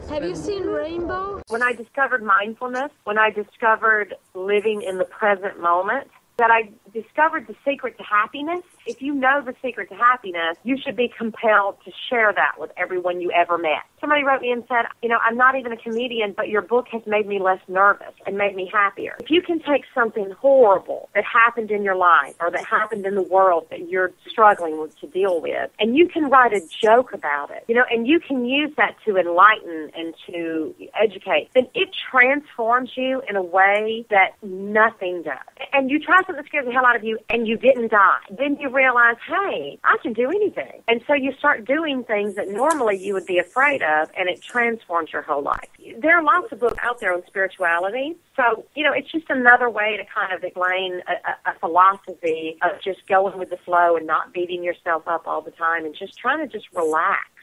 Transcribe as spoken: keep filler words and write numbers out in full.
Have you seen Rainbow? When I discovered mindfulness, when I discovered living in the present moment, that I discovered the secret to happiness. If you know the secret to happiness, you should be compelled to share that with everyone you ever met. Somebody wrote me and said, you know, I'm not even a comedian, but your book has made me less nervous and made me happier. If you can take something horrible that happened in your life or that happened in the world that you're struggling with to deal with, and you can write a joke about it, you know, and you can use that to enlighten and to educate, then it transforms you in a way that nothing does. And you try something that scares the hell out of you and you didn't die. Then you realize, hey, I can do anything. And so you start doing things that normally you would be afraid of, and it transforms your whole life. There are lots of books out there on spirituality. So, you know, it's just another way to kind of explain a, a, a philosophy of just going with the flow and not beating yourself up all the time and just trying to just relax.